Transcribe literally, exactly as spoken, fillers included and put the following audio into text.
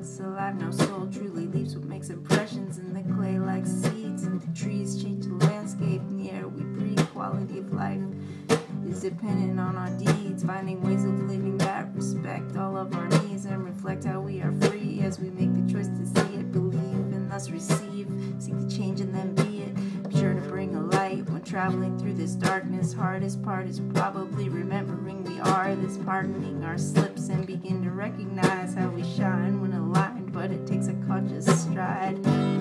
once alive, no soul truly leaves what makes impressions in the clay like seeds. And the trees change the landscape, in the air we breathe. Quality of life is dependent on our deeds, finding ways of living that respect all of our needs and reflect how we are free as we make the choice to see it, believe, and thus receive. Seek the change and then be it. Be sure to bring a light when traveling through this darkness. Hardest part is probably remembering we are this, pardoning our slips and begin to recognize how we shine when aligned, but it takes a conscious stride.